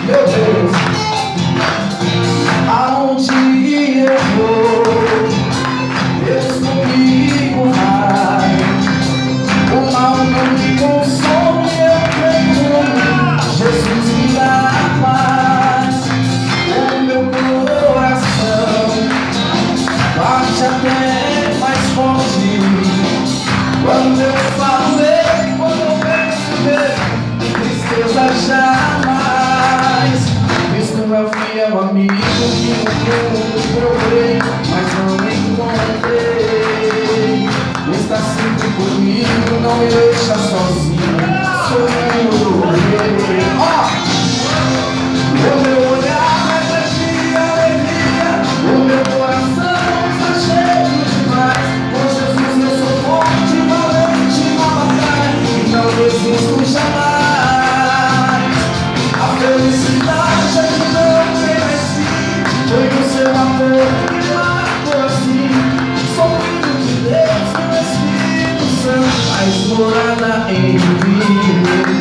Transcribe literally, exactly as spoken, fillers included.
Meu Deus, aonde eu vou, Deus comigo vai. O mal não me consome, eu creio, Jesus me dá paz. O meu coração bate até mais forte quando eu falo dele, quando eu penso nele, tristeza jamais. Cristo é o fiel amigo que no mundo procurei, mas não encontrei. Está sempre comigo, não me deixa sozinho, sou filho do rei. Ó! O meu olhar é de alegria, o meu coração está cheio demais. Com Jesus eu sou forte, valente na batalha, e não desisto jamais. A felicidade é que não tem mais fim, foi o seu amor que marcou assim. Sou filho de Deus, meu Espírito Santo faz morada em mim.